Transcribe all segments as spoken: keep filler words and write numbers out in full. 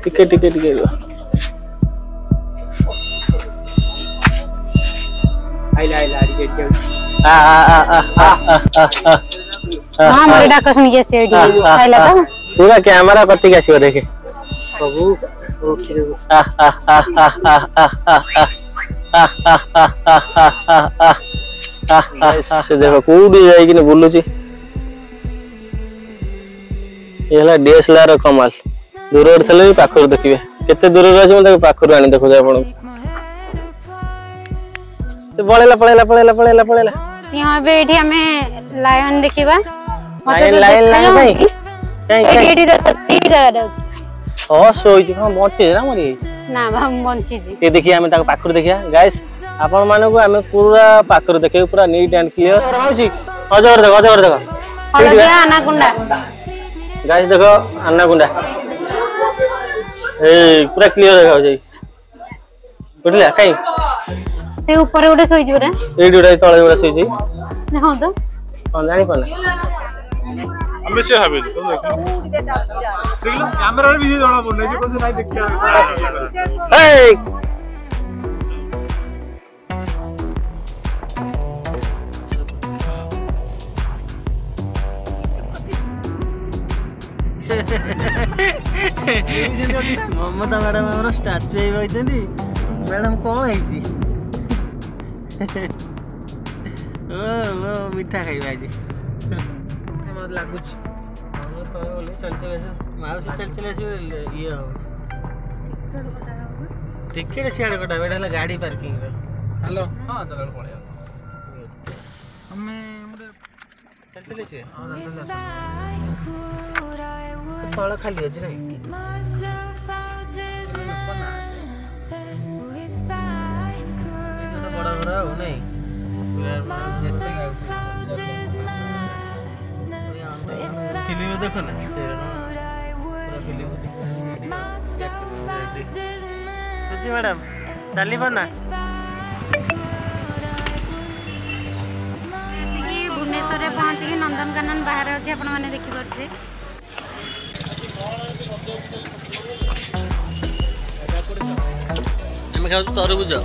टिके टिके टिके आइला आइला टिके आ आ आ आ आ हां मोर डाक सुन के से एडी आइला त पूरा कैमरा कति के आसीबो देखे बाबू ओके आ आ आ आ आ आ आ आ से देखो कोडी जाई कि बुल्लु छी येला डीएसएलआर कमाल दूर ओर थले पाखर देखिबे केते दूर रे अछि म पाखर आनी देखो जा आपण ते पळेला पळेला पळेला पळेला पळेला सिंह बे एठी हमें लायन देखिबा मते लाइन लाइन नहीं एठी एठी देखती जगह अछि ओ सोई छी हम बच्चे ना मरी ना हम बंची जी ये देखिए हमें ताको पाखर देखिया गाइस आपण माने को हमें पूरा पाखर देखे पूरा नीट एंड क्लियर होची अजर देखो अजर देखो हलदिया अनाकुंडा गाइस देखो अनाकुंडा ए पूरा क्लियर देखा जाई बुझला काई से ऊपर उडे सोई जबरा एडी उडे तळे उडे सोई छी हां तो हां जानी पना हमें से हबे तो देखो देखलो कैमरा रे वीडियो जोड़ा बोलने जे कोन नहीं देखिया ए ममता मैडम हमर स्टैचू हे होइतनी मैडम कोन हेची ओ ओ मिठा खाइबा जी मत लागु छी हम तो बोले चल चल माउसी चल चल आसी ये हो टिकट सियाड़ कटा बेटा हला गाड़ी पार्किंग रे हेलो हां चल पळे हमें चल चल आसी तळ खाली अछि रे बड़ा बड़ा हो नहीं फिल्म देखो ना पूरा फिल्म सुजी मैडम चली पड़ना भुवनेश्वर रे पहुंच के नंदनकानन बाहर अछि आपण माने देखि परथे हम खाउ तरबुज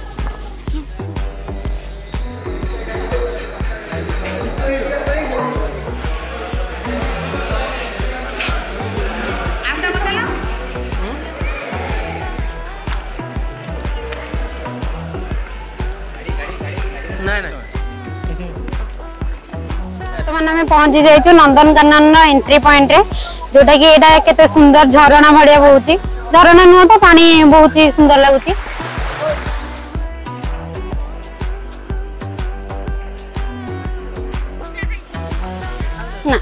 में पहुंची जाइछु नंदनकानन एंट्री पॉइंट रे जोटा कि एटा केते सुंदर झरना भड़िया बहुची झरना नुह तो पानी बहुत ही सुंदर लगुची ना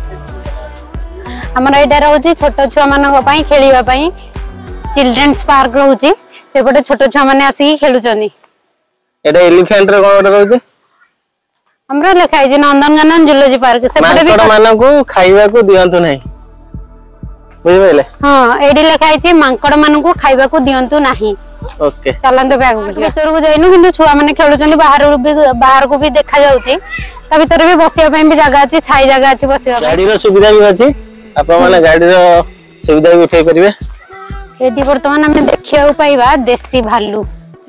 हमर एटा रहउची छोट छुआ मानक पई खेलिबा पई चिल्ड्रन्स पार्क रहउची सेपटे छोट छुआ माने आसी खेलुचनी एटा एलिफेंट रे कोन रहउची हमरा लिखाई जे नंदनकानन जूलॉजी पार्क से पटे भी मानक को खाइबा को दियंतु नहीं बुझि पले हां एडी लिखाई जे मांकड़ मानक को खाइबा को दियंतु नहीं ओके चलन तो बैग भीतर को जाइनु किंतु छुआ माने खेलुचनी बाहर भी बाहर को भी देखा जाउची ता भीतर भी बसिया पई भी जगह अछि छाई जगह अछि बसिया गाड़ी रो सुविधा भी अछि आप माने गाड़ी रो सुविधा भी उठै परिबे एडी वर्तमान हमें देखिया पाइबा देसी भालू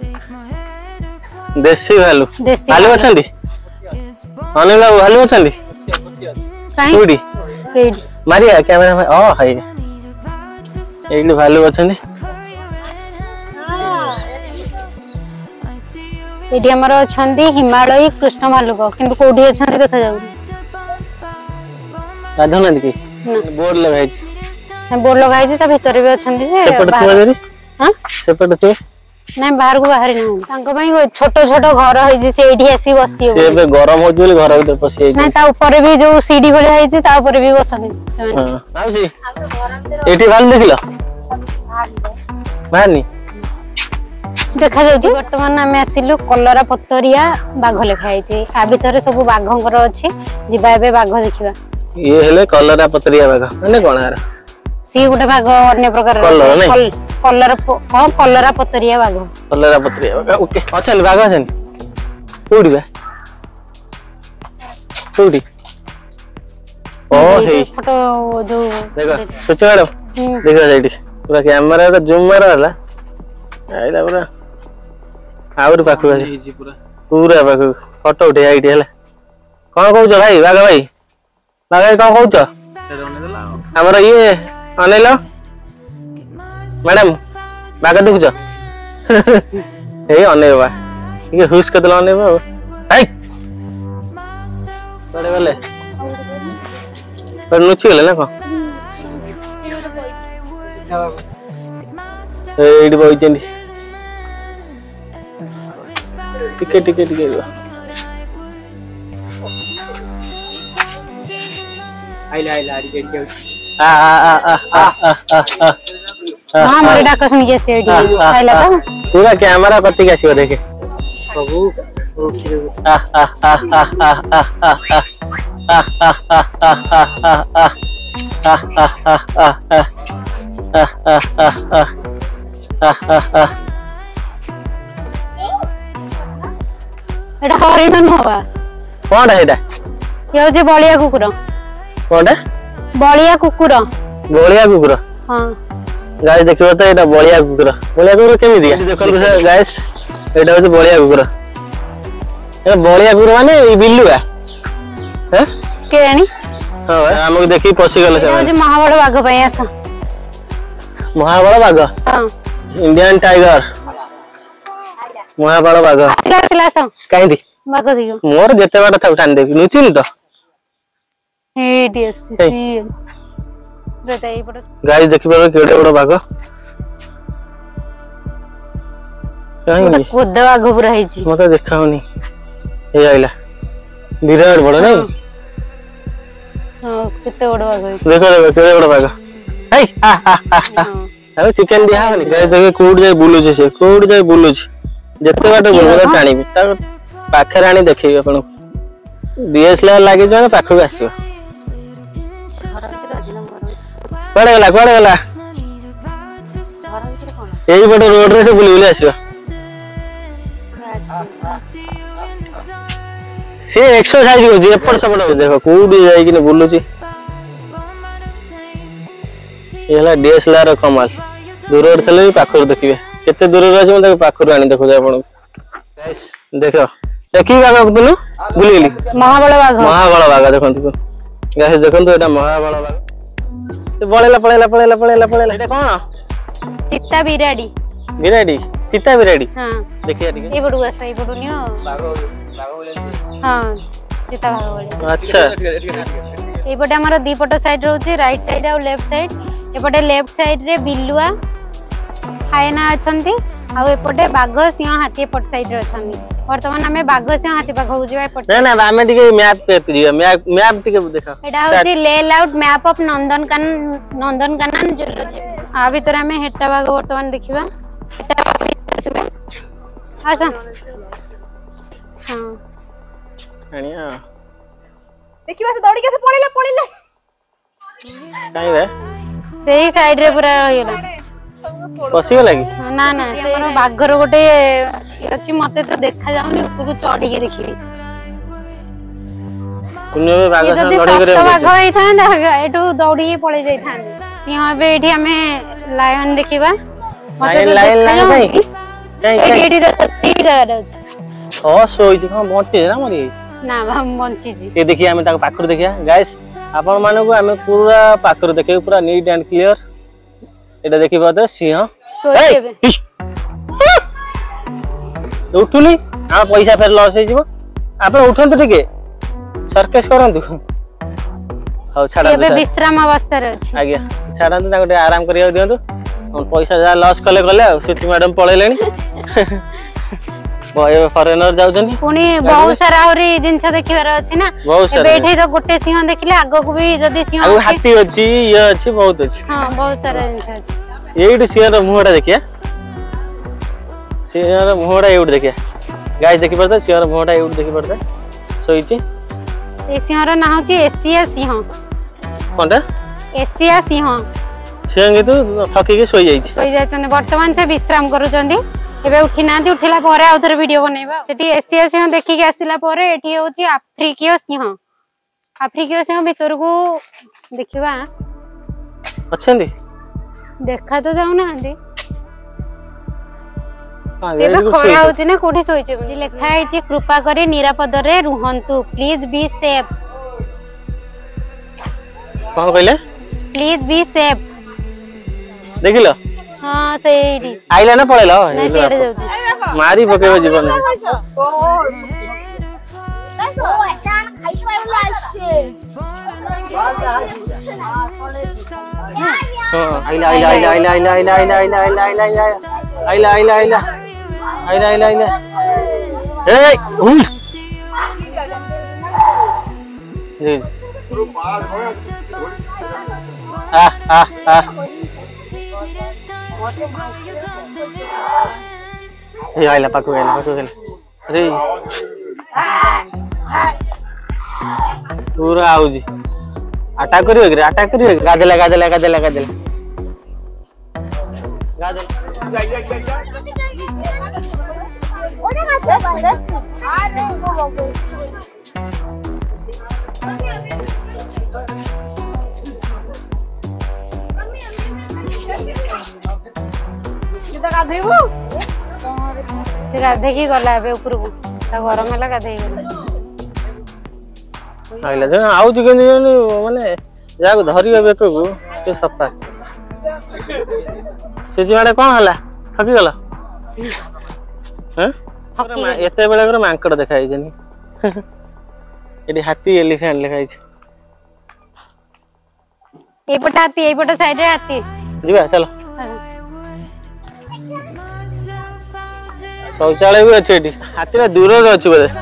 देसी भालू भालू अछंदी अनिल बाबू भालू अछंदी काई कोडी सेडी मारिया कैमरा में ओ हाय एडी भालू अछंदी एडी हमर अछंदी हिमालय कृष्ण भालुक किंतु कोडी अछंदी देखा जाउ राधना की बोर्ड लगाई छी बोर्ड लगाई छी ता भीतर भी अछंदी से सेपट थोड़ी हां सेपट थोड़ी नहीं बाहर को बाहर नहीं तांको भाई छोटो छोटो घर है जे से एठी आसी बसी हो से बे गरम हो बोली घर भीतर पसी नहीं ता ऊपर भी जो सीढ़ी भले है जे ता ऊपर भी बसनी से हां आउसी एठी भाल देखिलो भानी देखा जाउ जी वर्तमान हम आसिलु कलरा पत्तरिया बाघ लेखाई छी आ भीतर सब बाघंकर अछि जिबा एबे बाघ देखिबा ये हेले कलरा पत्तरिया बाघ माने कोन यार सी गुटे बाघ अन्य प्रकार कलर नहीं कलर हां कलरा पत्तरिया बाघ कलरा पत्तरिया बाघ ओके अछन बाघ अछन कोडी बा कोडी ओ हे फोटो जो देखो सोच मैडम देखो जाइटी पूरा कैमरा रे जूम मारा होला आइला पूरा आउर पाखु आसी पूरा पूरा पाखु फोटो उठे आइडी हला कोन कहउछ भाई बागा भाई बागा भाई कोन कहउछ हमर ये अनेल मैडम बागा देखुछ ए अने बा ये हुस कतल अने बा हाय बड़े वाले पर नुची गले ना को एडी बइचंदी टिके टिके टिके आइला आइला आड़ी गेट जाऊ आ आ आ आ आ आ हां मोरे डाका सुन के से एडी आइला त पूरा कैमरा कति के आसीबो देखे बाबू ओके आ आ आ आ आ आ आ आ आ एटा हरिण नहवा कोन हेडा ये होजे बलिया कुकुर कोनटा बलिया कुकुर बलिया कुकुर हां गाइस देखियो त एटा बलिया कुकुर बलिया कुकुर केमि दिया देखल गाइस एटा होजे बलिया कुकुर ए बलिया कुकुर माने ई बिल्लुआ हैं के जानी हां हमको देखि पसी गले से होजे महाबड़ बाघ पय आस महाबड़ बाघ हां इंडियन टाइगर महाबड़ बाघ आसिला आसिला आस काई दी बाघ दियो मोर जेते बाटा था उठान देबी नुचिन तो एडी एसटी सी बताई पड़ो गाइस देखि परबे केडे बड़ बाघ काई कोद बाघ पुरा है जी मते देखाउनी ए आइला विराट बड़ नहीं हां किते बड़ बाघ है देखो देखो केडे बड़ बाघ हाय हा हा हा अरे चिकन दिया हनी गाइस देखे कोड जाय बुलु से कोड जाय बुलु जेते बाटे बुलु टाणी ता पाखे राणी देखिबे अपन डीएसएलआर लागे जो पाखु आसीबो कोड़े गला कोड़े गला एई बटे रोड रे से बुली बुली आसीबो से एक्सरसाइज हो जे एपड़ सपड़ देखो कोडी जाई कि बुलु छी एला डीएसएलआर कमाल दूर रे थले पाखु देखिबे केते दूर रे अछि म पाखु राणी देखो जा अपन गाइस देखो देखी बाघ तुनु बुली गेली महाबड़ बाघ महाबड़ बाघ देखंतु गाइस देखंतु एटा महाबड़ बाघ ए पळेला पळेला पळेला पळेला पळेला एटा कोन चित्ता बिराडी बिराडी चित्ता बिराडी हां देखिया ठीक ए बडुआ सही बडुनियो बाघ बाघ बोले हां चित्ता बाघ बोले अच्छा ए पटे हमर दी पट साइड रहउची राइट साइड और लेफ्ट साइड ए पटे लेफ्ट साइड रे बिल्लुआ हायना अछंती आ ए पटे बाघ सिंह हाथी पट साइड रे अछंती वर्तमान हमें बाघ सिंह हाथी पाख हो जिबा पट ना ना हमें टिके मैप पे दियो मैप मैप टिके देखा एटा होची layout map of Nandankanan Nandankanan zoology आ भीतर हमें हेटा बाघ वर्तमान देखिबा हेटा आसा हां अनिया देखिबा से दौड़ी के से पळेला पळेला काई बे सेही साइड रे पूरा होइला पसी गला की ना ना से हमर बाघर गोटे अछि मते तो देखा जाउनी ऊपर चढ़ी के देखिबी कुन्ने बाघ से जदी लड़ी करे सप्त बाघ होई थांदा एटू दौड़ी पळे जाई थांदे सिंह बे एठी हमें लायन देखिबा मते तो लाइन देखा लाइन जाउनी काई एठी एठी ती जगह अछि ओ सोई छी कोन बच्चे ना मरी ना हम बंची जी ये देखिए हमें ताको पाखर देखिया गाइस आपण माने को हमें पूरा पाखर देखे पूरा नीट एंड क्लियर एटा देखि बात सिंह सोई देबे उठुनी आ पैसा फेर लॉस हे जीवो आपण उठंतु टिके सर्कस करंतु हाउ छाडा एबे विश्राम अवस्था रे अछि आज्ञा छाडंतु ताको आराम करिया दियंतु हम पैसा जा लॉस कले कले सुची मैडम पळेलेनी बय फॉरेनर जाउछनी पुनी बहुत सारा औरी जिंस देखिबार अछि ना बहुत सारा एबे एठी तो गोटे सिंह देखिले आगो को भी जदी सिंह आ हाथी अछि ये अछि बहुत अछि हां बहुत सारा जिंस अछि एइड सिंह रो मुहडा देखिया सिंह रो मुहडा एइड देखिया गाइस देखि परता सिंह रो मुहडा एइड देखि परता सोइछि ए सिंह रो ना होची एशिया सिंह कोनटा एशिया सिंह सिंह तो थकी के सोई जाइछि सोई जाचन वर्तमान से विश्राम करूचंदी एबे उठी नांती उठिला परे आउथर वीडियो बनेबा सेठी एशिया सिंह देखि के आसिला परे एठी होची अफ्रीकीय सिंह अफ्रीकीय सिंह भीतर को देखिबा अछंदी देखा तो जाऊ ना से खरा होची ना कोठी सोइचे बोली लेखा है कृपा करी निरापद रे रुहंतु प्लीज बी सेफ कौन कहले प्लीज बी सेफ देखिलो हां सेडी आइला ना पळेला नहीं सेडी जाउची मारी पकेबो जीवन आइला आइला आइला आइला आइला आइला आइला आइला आइला आइला आइला आइला आइला आइला आइला आइला ए उठ जी आ आ आ ए आइला पाकू गेला पाकू गेला अरे पूरा आउजी अटैक करियो कि अटैक करियो गादेला गादेला गादेला गादेला गादेला जा जा जा ओने मात्र अरे वो बाबू किता गाधेबो से गाधे की गला बे ऊपर को ता गरम होला गाधे आइला जे आउ जे माने जाको धरियो बेको को से सफा से जिवाडे कोन हला थकी गला हैं एते बेला कर मांकड़ देखाई जनी एडी हाथी एलिफेंट लिखाई छ ए पट हाथी ए पट साइड रे हाथी जीवा चलो शौचालय भी अच्छे एडी हाथी दूर रे अछि बदे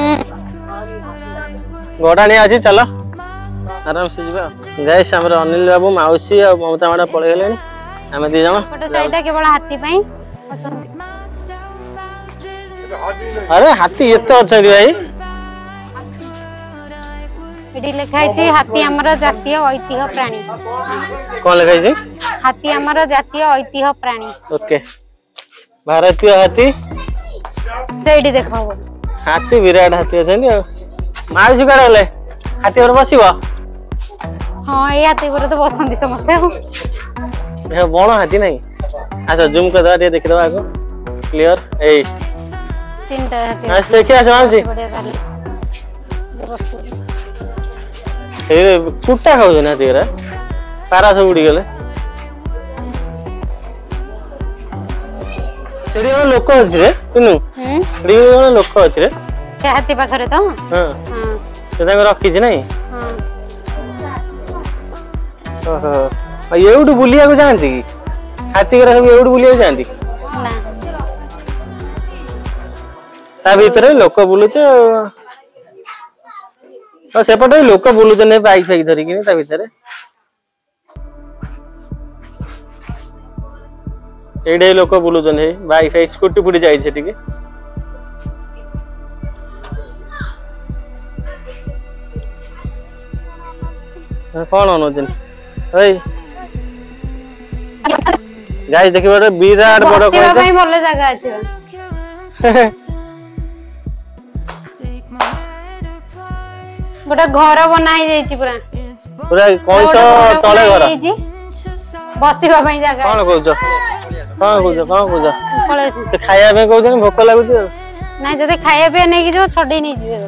गोडाणी अछि चलो आराम से जीवा गाइस हमर अनिल बाबू माउसी और ममता माडा पळे गेलेनी हमें दी जामा फोटो साइड केवल हाथी पई पसंद अरे हाथी एते अछि भाई एडी लिखाई छी हाथी हमर जातीय ऐतिह्य प्राणी कोन लिखाई छी हाथी हमर जातीय ऐतिह्य प्राणी ओके भारतीय हाथी सेडी देखाओ हाथी विराट हाथी अछनी माउसी काडे ले हाथी पर बसिबो हां ए हाथी पर तो बसंती समझते हो ए बण हाथी नहीं अच्छा जूम कर दे देख दो आगो क्लियर ए तीनटा हाथी आज देखिए आज माउसी ए कुटा खाउ ना तेरा पारा सब उड़ी गेले सेडी में लोक अछि रे तुनु हम सेडी में लोक अछि रे से हाथी पाखरे तो हां हां से ताको रखी छी नहीं हां ओहो आ एउडू बुलिया को जानती की हाथी के सब एउडू बुलिया जानती ना ता भीतर लोक बुलु छ आ सेपटे लोक बुलु छ ने बाइक फाइक धरि कि ता भीतर एडे लोक बुलु छ ने बाइक फाइक स्कूटी पुडी जाई छ ठीक है कौन अनुजन ओए गाइस देखि बड़ विराट बड़ कोइ बसिबा भाई भले जगह अछि गोटा घर बनाई जाई छी पूरा पूरा कोन छ तळे घर बसिबा भाई जगह कोन कहू छ कोन कहू छ कोन कहू छ पळे से खाया में कहू छ भूख लागु छ नै जदे खाया पे नै कि जो छडी नै जीवे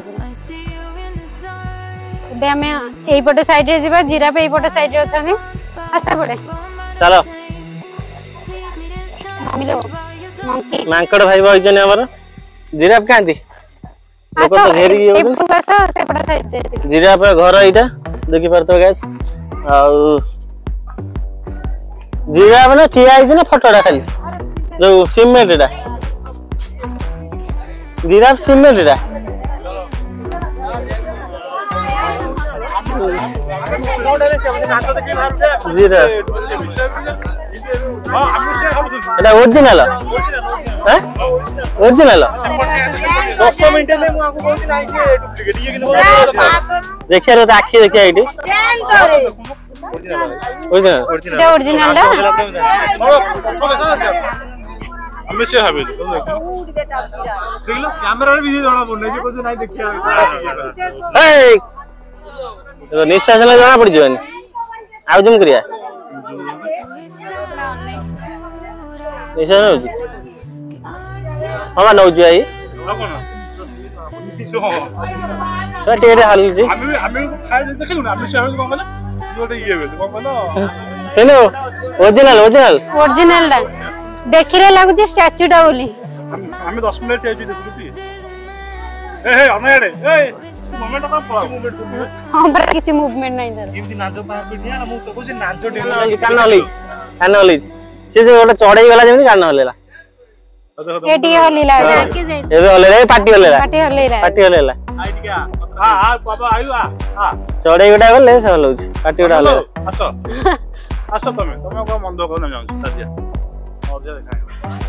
बे हमें एई पटे साइड रे जीवा जीरा पे एई पटे साइड रे अछनी आसा पड़े चलो मिलो मंकी मांकड़ भाई भाई जने हमर जीरा पे कांदी लोक तो घेरी गेउ ए पसा से पटे साइड रे जीरा पे घर एटा देखि परतो गाइस आ जीरा बने ठिया आइ छ ना फोटोडा खाली जो सीमेंट एटा जीरा सीमेंट एटा जीरा हां हम से खाबु एटा ओरिजिनल हैं ओरिजिनल दस मिनिट में मु आको कहू नाही के डुप्लीकेट ये कि देखिया रे आखी देखिया एटी ओरिजिनल ओरिजिनल ओरिजिनल डा हम से हाबे देखलो कैमरा रे वीडियो जोड़ा बोल नहीं को नहीं देखिया ए तो निश्वास ले जाना पड़ जवानी आउ जम करिया ନିଶ୍ଚୟ ନଉଛି ହଁ ବା ନଉଛି ଭାଇ ଆଉ କଣ କିଛି ହଁ ଟିକେ ଟିକେ ହାଲୁଛି ଆମେ ବି ଆମେ ବି ଖାଇ ଦେଖିଲୁ ନା ଆମେ ସେ କଣ କଲେ ଗୋଟେ ଇଏ ବେଲେ କଣ କଲ ହେଲୋ ଓରିଜିନାଲ ଓରିଜିନାଲ ओरिजिनल टा देखिले लागुची स्टैच्यू टा बोली ଆମେ ଦଶ ମିନିଟ୍ ଠିଆ ହେଇଛୁ ଦେଖୁଛୁ ଟି ଏ ହେ ଆମେ ଆଡେ ଏ ମୋମେଣ୍ଟ କଣ ପଳା ମୋମେଣ୍ଟ हां पर किछि मूवमेंट नाही दर କେମିତି ନାଜ ବାହାର କରି ଦିଆ ମୁଁ ତ କହୁଛି ନାଜ ଟେ କାନ ହଲେଇଛି କାନ ହଲେଇଛି ସେ ଯୋଉ ଗୋଟେ ଚଢେଇ ଗଲା ଯେମିତି କାନ ହଲେଇଲା एटी हलीला जाके जाई ଏବେ ହଲେଇଲା ପାଟି ହଲେଇଲା पाटी हलीला ପାଟି ହଲେଇଲା ଆଇ ଟିକେ ଆ ହଁ ହଁ ବାବା ଆଇଲୁ ଆ ହଁ ଚଢେଇ ଗୋଟା ଗଲେ ସେ ହଲଉଛି ପାଟି ଗୋଟା ହଲେଇଲା ଆସ ଆସ ତମେ ତମେ କଣ ମନ୍ଦ କର ନା ଯାଉଛ ତାଜିଆ ମଜା ଦେଖାଇ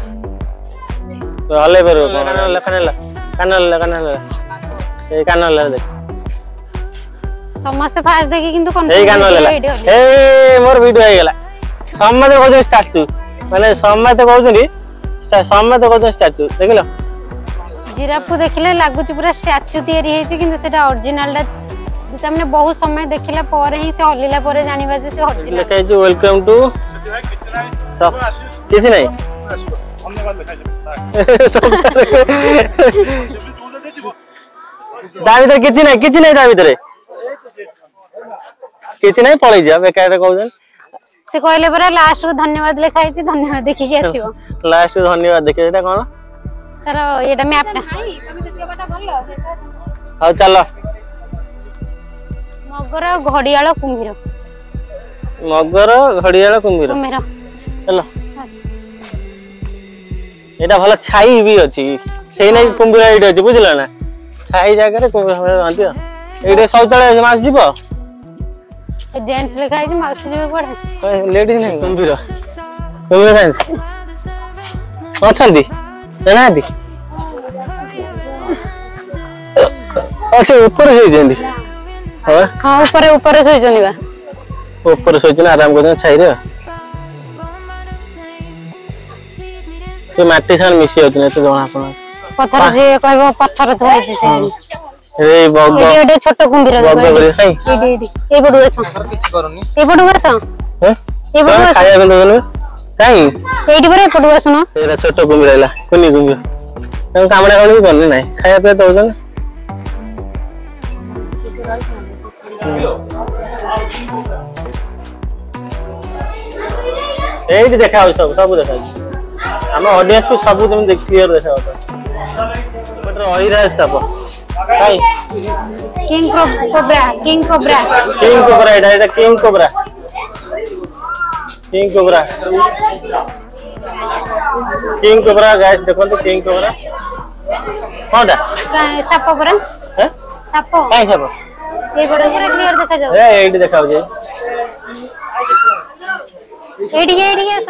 ହଲେଇ ପାରିବ କାନ ହଲେଇଲା କାନ ହଲେଇଲା କାନ ହଲେଇଲା କାନ ହଲେଇଲା এই কান হলেলা দেখ समस्त फास्ट देखि किंतु এই কান হলেলা এই মোর ভিডিও হই গলা সম্মতে কইছ স্ট্যাচু মানে সম্মতে কইছনি সম্মতে কইছ স্ট্যাচু দেখিলো जिराफ को देखिले लागुची पूरा स्टैच्यू तयारी हेछि किंतु सेटा ओरिजिनल टा तमने बहुत समय देखिला पर ही से हलिला पर जानिबा जे से ओरिजिनल लेखै जो वेलकम टू किछि नहीं धन्यवाद देखाइ दा भीतर किछि नहीं किछि नहीं दा भीतर किछि नहीं पळै जा बेकार कहउछन से कहले परा लास्ट को धन्यवाद लिखाई छी धन्यवाद देखि के आसीबो लास्ट को धन्यवाद देखि एटा कोन तर एटा मैप ना हां चलो मगर घड़ियाळ कुम्भीर मगर घड़ियाळ कुम्भीर कुम्भीर चलो एटा भला छाई भी अछि सेही नै कुम्भीर एटा अछि बुझला ना छाई जागा रे कुम्भीर रहंती एटे शौचालय मास जीव जेंट्स लिखाई छी माउस जीव कोडे लेडीज नहीं कुम्भीर कुम्भीर काई अछंती रहनाती असे ऊपर सोई जंदी हां हां ऊपर ऊपर सोई जनी बा ऊपर सोई जने आराम कर छाई रे से माटी सान मिसी होत ने तो जणा आपण पत्थर जे कहबो पत्थर थोइ छी से रे बग एडी एडी छोट कुम्भीर बग देखो रे खाई एडी एडी ए बडु आसो କିଛି କରୁନି ए बडु आसो हैं ए बडु आसो खाया बंद करने काई एडी परे पडु आसो न एरा छोट कुम्भीर आइला कुनी कुम्भीर हम कामडा कोन भी करनी नाही खाया पे दउछन एडी देखाउ सब सब देखाउ हम ऑडियंस को सब तुम देख क्लियर देखाउ बट ओइरा सब काई king cobra king cobra king cobra एटा एटा king cobra king cobra king cobra guys देखो तो किंग कोब्रा कोनटा साप परा हैं साप काई साप ए बडु पूरा क्लियर देखा जाउ ए एडी देखाउ जे एडी एडी आसो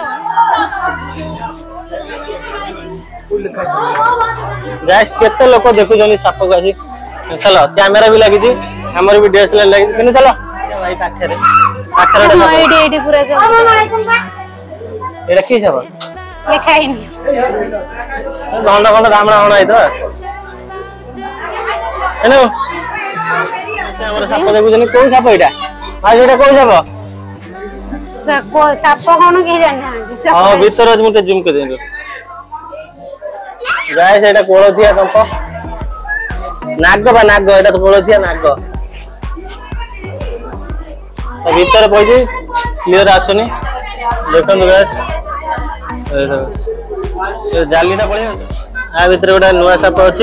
गाइस केते लोक देखु जनी साप को आसी चलो कैमरा भी लागि छी हमर भी डीएसएलआर लागि किने चलो भाई पाखरे पाखरे हां एडी एडी पूरा जाउ एडा की साप लिखाई नि गंड गंड रामणा होना है तो हेलो से हमर साप देखु जनी कोन साप एटा आ एटा कोन साप सको साप कोन के जानना हां भीतर आज मुते जूम कर देंगे गाइस एटा कोळथिया कंप नाग बा नाग एटा तो कोळथिया नाग तो भीतर पई क्लियर आसुनी देखन गाइस ए जालीटा पळे आ भीतर गोटा नुवा साप अछि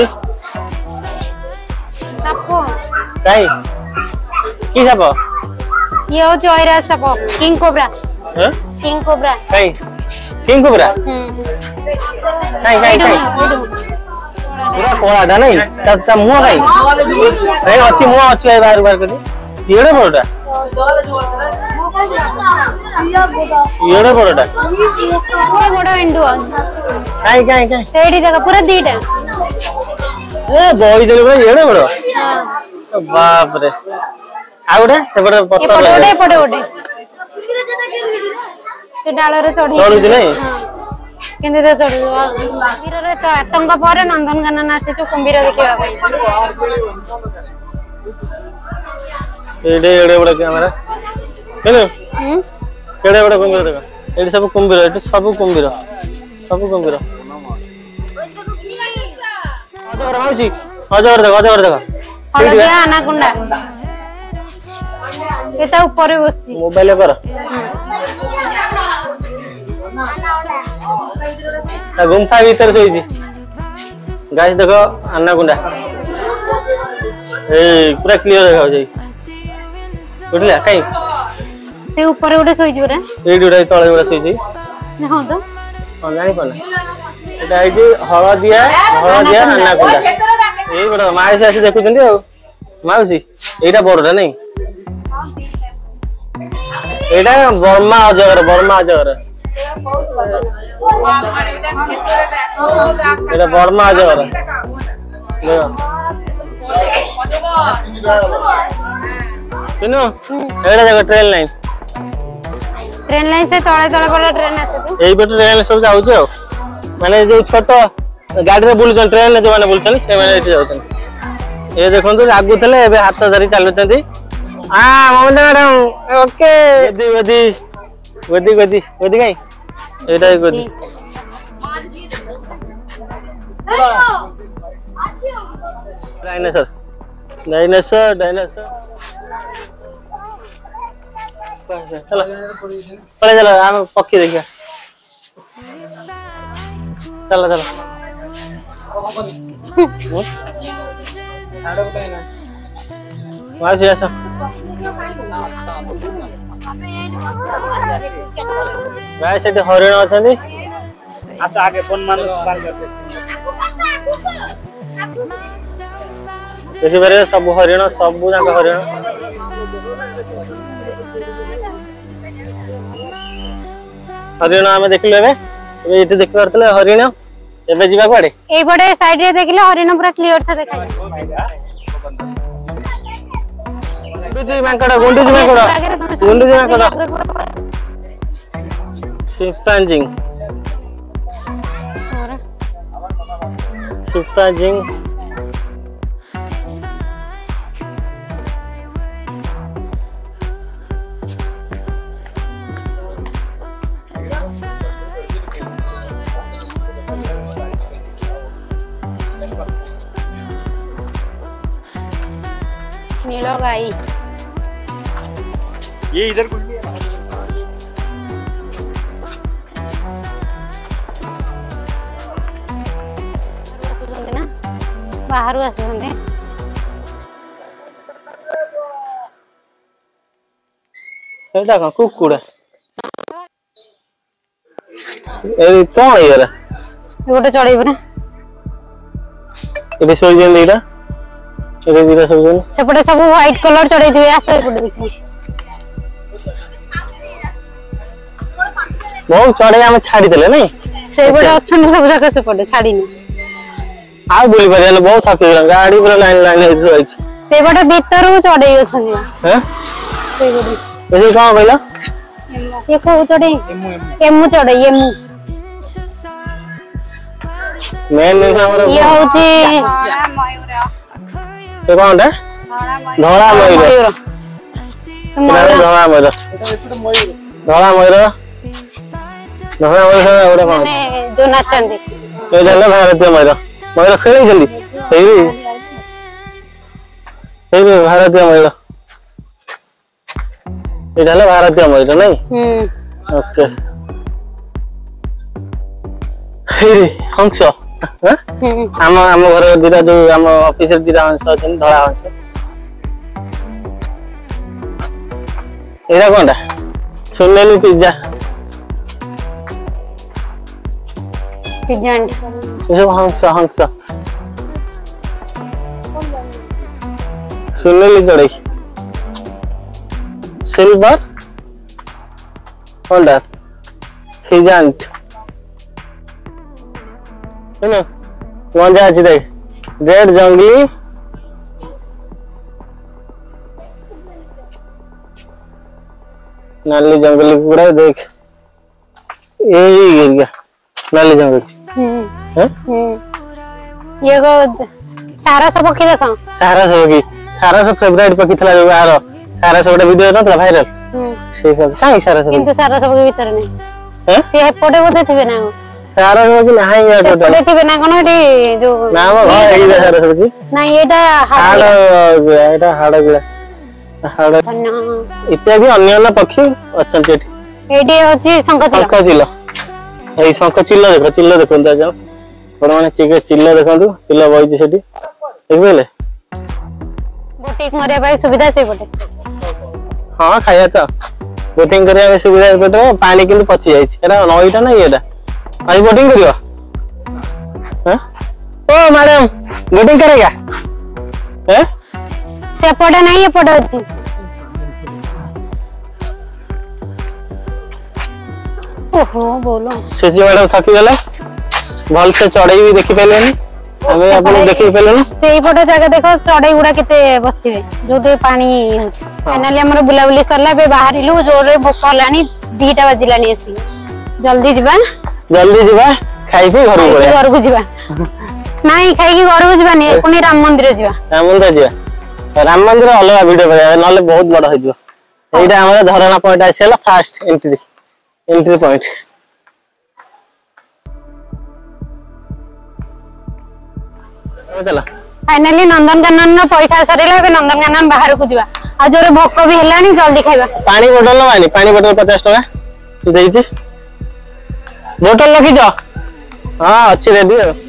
साप काई की साप ये हो चोइरा साप किंग कोब्रा हैं किंग कोब्रा काई किंग कोब्रा हम काई काई काई पूरा कोळाटा नहीं ता ता मुआ काई ए अछि मुआ अछि भाई बाहर बाहर करी येडे बड़टा येडे बड़टा ये बड़ा एंडु काई काई काई सेडी देखा पूरा दीटा ए बॉय जने भाई येडे बड़ बाप रे आउडा से बड़ ए पत्थर पड़े ओडे पड़े ओडे से डाल रे चढ़ी चढ़ू छी नहीं केंदे तो चढ़ू कुम्भीर रे तो आतंक पर नंदनकानन आसे जो कुम्भीर देखिबा भाई एडे एडे बड़ कैमरा हेलो हम केडे बड़ कुम्भीर देखा एडी सब कुम्भीर एडी सब कुम्भीर सब कुम्भीर अजगर माउसी अजगर देख अजगर देख हलदिया अनाकुंडा एता ऊपर बसची मोबाइल पर गुम्फा भीतर सोईची गाइस देखो अनाकुंडा ए पूरा क्लियर देखा जाई उठला काई से ऊपर उडे सोईची रे एडी उडे तळे उडे सोईची हां तो हां जानि पना एटा आइ जे हळदिया हळदिया अनाकुंडा ए बडा माइस आसी देखुचंदी आ माउसी एटा बडडा नै एटा बर्मा अजगर बर्मा अजगर एटा बर्मा अजगर किनो एटा देखो ट्रेन लाइन ट्रेन लाइन से तळे तळे पर ट्रेन आसुची एई पे ट्रेन सब जाउछ माने जो छोट गाड़ी रे बुलछन ट्रेन जो माने बुलछन से माने एठी जाउछन ए देखंतु लागु थले एबे हाथ धरि चालुचंती आ ममता मैडम ओके गदी गदी गदी गदी गदी काई एटा गदी डायनासोर डायनासोर डायनासोर चलो पड़े चलो हम पक्षी देखिए चलो चलो मासी ऐसा गाय से हरिण अच्छा अच्छा आगे फोन मान बात करते देखि बारे सब हरिण सब जाक हरिण हरिण आमे देखिले एबे एबे इते देखि परतले हरिण एबे जीवा कोडे ए बडे साइड रे देखिले हरिण पूरा क्लियर से देखा जाय गुंडूजी मांकड़ा गुंडूजी मांकड़ा गुंडूजी मांकड़ा शिम्पांजिंग शिम्पांजिंग नीलो गाई ये इधर कुछ ना बाहर आसुंदे एटा का कुकुड़ा ए कोन यार गोटे चढ़े परा एबे सोई जन एटा एबे दिरा सब जन सेपटे सब व्हाइट कलर चढ़े दिवे आसे एपटे देखो बहुत चढ़े हम छाड़ी देले नहीं से बडे अछन सब जगह सेपटे छाड़ी न आ बोली परिया बहुत थक गेल गाड़ी पूरा लाइन लाइन हे रही से बडे भीतर चढ़े अछन हैं से बडे ये कहां कहला ये को चढ़े एमु चढ़े एमु मेन न्यूज हमर ये होची ये कौन है धोला मयूर धोला मयूर धोला मयूर धोला मयूर से ओडा कौन जो नाचंदी ए जाला भारतीय मयूर मयूर खेली जल्दी हेई हेई भारतीय मयूर ए जाला भारतीय मयूर नहीं हम ओके हेई हंस हां हम हम घर दिरा जो हम ऑफिस रे दिरा हंस अछन धळा हंस एरा कोनडा सोनेली पिज्जा पिज्जा ये हंस हंस सोनेली चढ़ई सिल्वर कोनडा फिजांट ना मजा अच्छी देख रेड जंगली नाली जंगली पूरा देख यही गिर गया नाली जंगली हैं ये गो सारा सब पक्षी देखो सारा सब की सारा सब फेवरेट पक्षी थला जो आरो सारा सब वीडियो नथला वायरल से काई सारा सब किंतु सारा सब के भीतर नहीं हैं से हेपटे बोते थिबे ना सारा कि नाही या टोटल ସେପଟେ ଥିବେ ନା କଣ ଏଠି ଯୋଉ ନା ଆମ ଘର ଏଇ ସାରା ସବୁ କି ନାଇଁ ଏଇଟା ହାଡ ଏଇଟା ହାଡ ଗୁଡା ହାଡ ଧନ୍ୟ ଇତ୍ୟାଦି ଅନ୍ୟ ଅନ୍ୟ ପକ୍ଷୀ ଅଛନ୍ତି ଏଠି ଏଇଠି ଅଛି ଶଙ୍ଖଚିଲ ଶଙ୍ଖ ଚିଲ ଏଇ ଶଙ୍ଖ ଚିଲ ଦେଖ ଚିଲ ଦେଖନ୍ତୁ ଆଜ୍ଞା ବଡ ମାନେ ଚିକେ ଚିଲ ଦେଖନ୍ତୁ ଚିଲ ବଇଛି ସେଠି ଦେଖିଲେ ବୋଟିଂ କରିବା ପାଇଁ ସୁବିଧା ସେଇପଟେ ହଁ ଖାଇବା ତ ବୋଟିଂ କରିବା ପାଇଁ ସୁବିଧା ଏପଟେ ପାଣି କିନ୍ତୁ ପଚି ଯାଇଛି ଏଟା ନଈଟା ନା ଇଏଟା आई बोटिंग करियो हैं ओ मैडम बोटिंग करेगा हैं सेपटे नहीं एपटे अछि ओहो बोलो सेजी मैडम थकी गले भल से चढ़ई भी देखि पेलेनी हमें अपन देखि पेलेनु सेई पटे जगह देखो चढ़ई गुडा केते बसथिबे जोटे पानी फाइनली हमर बुला बुली सरला बे बाहरिलु जोरे भोक लानी दीटा बजिलानी आसी जल्दी जिबा जल्दी जीवा खाई पी घर को घर को जीवा नहीं खाई की घर को जीवा नहीं पुनी राम मंदिर जीवा राम मंदिर जीवा राम मंदिर अलग वीडियो बना नले बहुत बड़ हो जीवा एटा हमर झरना पॉइंट आसेला फास्ट एंट्री एंट्री पॉइंट चला फाइनली नंदनकानन न पैसा सरीला बे नंदनकानन बाहर को जीवा आ जोरे भोक भी हेलानी जल्दी खाइबा पानी बोतल मानी पानी बोतल पचास टका देइछि बोतल रखी जा हाँ अच्छी रेडी है।